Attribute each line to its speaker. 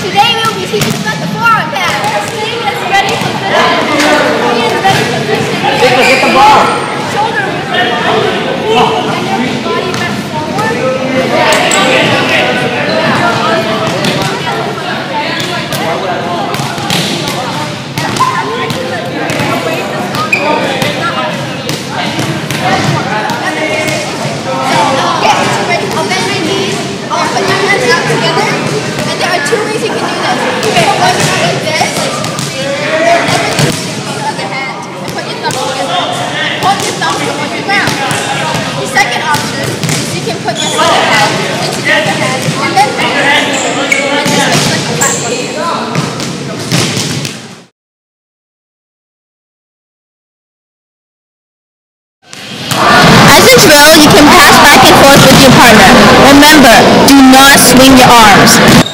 Speaker 1: Today we will be teaching about the forearm pass. Sting is ready for fishing. He is ready for fishing.
Speaker 2: Get the ball.
Speaker 1: Shoulder feet and your body back forward. Two ways you can do this. You can put one like this, and then the other hand, and put your thumbs together. Hold your thumbs on the ground. The second option is you can put your other hand into the other hand, and then and just make like a platform. As a drill, you can pass back and forth with your partner. Remember, do not swing your arms.